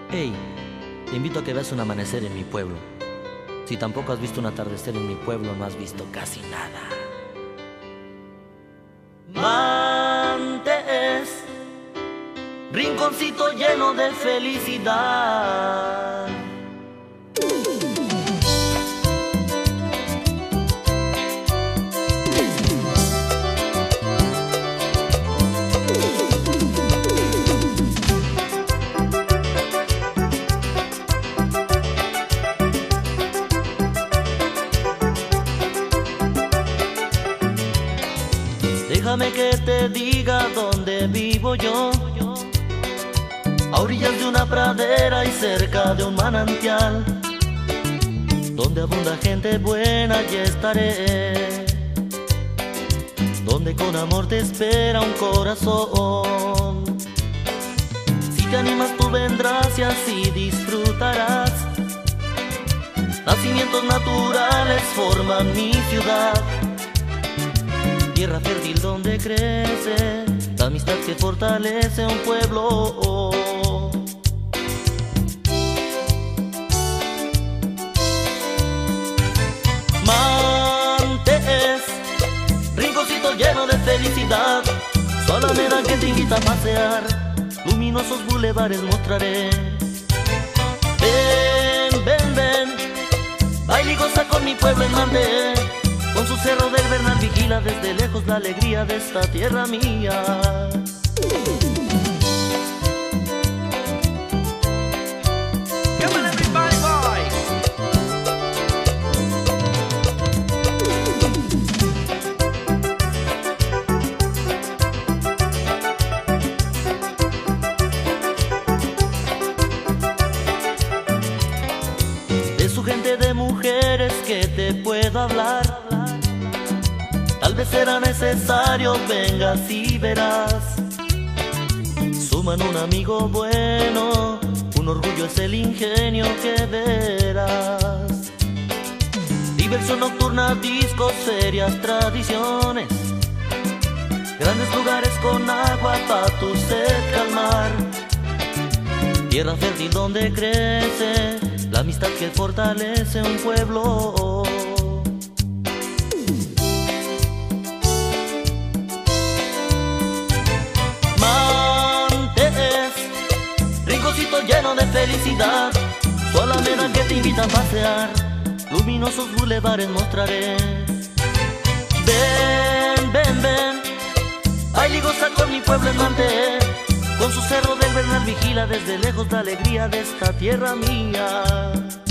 Hey, te invito a que veas un amanecer en mi pueblo. Si tampoco has visto un atardecer en mi pueblo, no has visto casi nada. Mantes, rinconcito lleno de felicidad. Déjame que te diga dónde vivo yo, a orillas de una pradera y cerca de un manantial, donde abunda gente buena y estaré, donde con amor te espera un corazón. Si te animas tú vendrás y así disfrutarás. Nacimientos naturales forman mi ciudad, tierra fértil donde crece la amistad que fortalece un pueblo. Mantes, rinconcito lleno de felicidad, su alameda que te invita a pasear, luminosos bulevares mostraré. Ven, ven, ven, baila y goza con mi pueblo en Mante. Con su cerro del Bernal vigila desde lejos la alegría de esta tierra mía. Come on everybody, boy. De su gente de mujeres que te puedo hablar, tal vez será necesario, vengas y verás. Suman un amigo bueno, un orgullo es el ingenio que verás. Diversión nocturna, discos, serias tradiciones, grandes lugares con agua pa' tu sed calmar. Tierra fértil donde crece la amistad que fortalece un pueblo. Lleno de felicidad, su alameda que te invita a pasear, luminosos bulevares mostraré. Ven, ven, ven, baila y goza con mi pueblo en Mante. Con su cerro del Bernal vigila desde lejos la alegría de esta tierra mía.